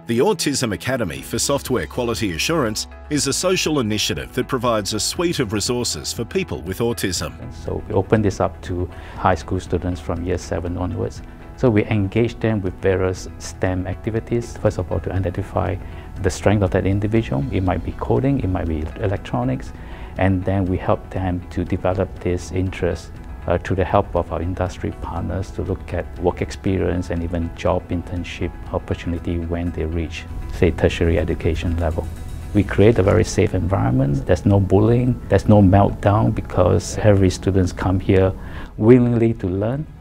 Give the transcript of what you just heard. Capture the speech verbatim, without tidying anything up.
The Autism Academy for Software Quality Assurance is a social initiative that provides a suite of resources for people with autism. So we open this up to high school students from year seven onwards. So we engage them with various STEM activities. First of all, to identify the strength of that individual. It might be coding, it might be electronics, and then we help them to develop this interest Uh, to the help of our industry partners to look at work experience and even job internship opportunity when they reach, say, tertiary education level. We create a very safe environment. There's no bullying, there's no meltdown, because every student come here willingly to learn.